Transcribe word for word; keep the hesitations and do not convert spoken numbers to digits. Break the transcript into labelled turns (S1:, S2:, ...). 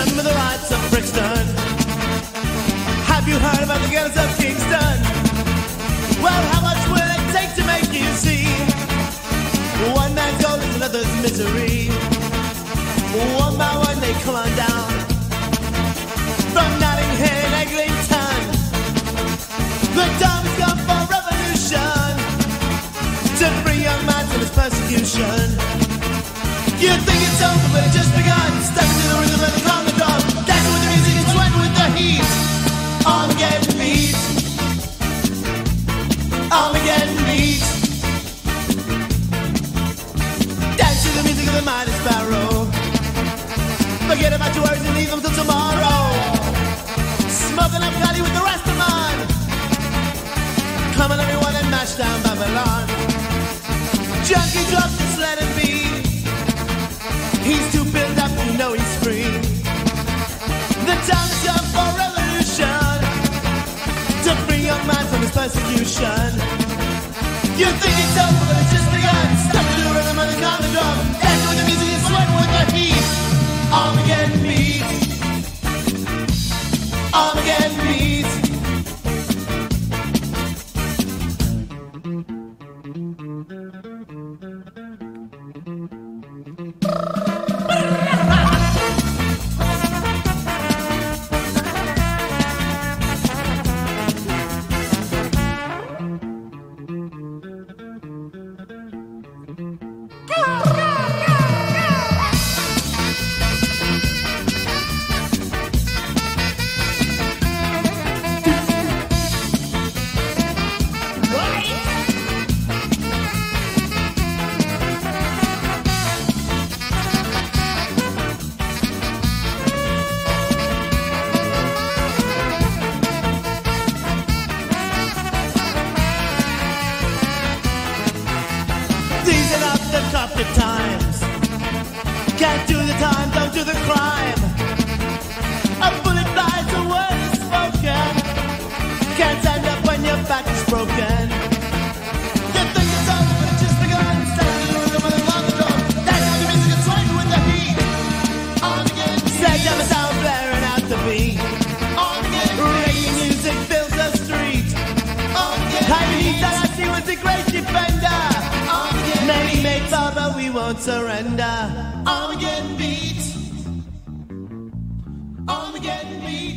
S1: Remember the rights of Brixton? Have you heard about the girls of Kingston? Well, how much will it take to make you see? One man's gold is another's misery. One by one they come on down. From Notting Hill and Eglinton, the time has come for revolution, to free young man from his persecution. You think it's over, but it's just begun. Step into the rhythm and calm the drum. Dance with the music and sweat with the heat. Armageddon beat. Armageddon beat. Dance to the music of the mighty sparrow. Forget about your worries and leave them till tomorrow. Smoking up Cali with the rest of man. Come on everyone and mash down Babylon. Junkie drops, just let him be. He's too built up to know he's free. The time has come for revolution, to free young man from his persecution. You think it's over, but it's just begun. Step to the rhythm and calm the drum. Dance with the music and sweat with the heat. Armageddon beat. Armageddon beat. The times. Can't do the time, don't do the crime. A bullet flies, a word is spoken. Can't stand up when your back is broken. You think it's over, but it's just begun. Stand in the rhythm and along the drum. Dance with the music and swing with the heat. Armageddon. Sledgehammer sound blaring out the beat. Armageddon. Reggae music fills the street. Armageddon. I believe that I see was the great defender. Many may fall, but we won't surrender. Armageddon beat. Armageddon beat.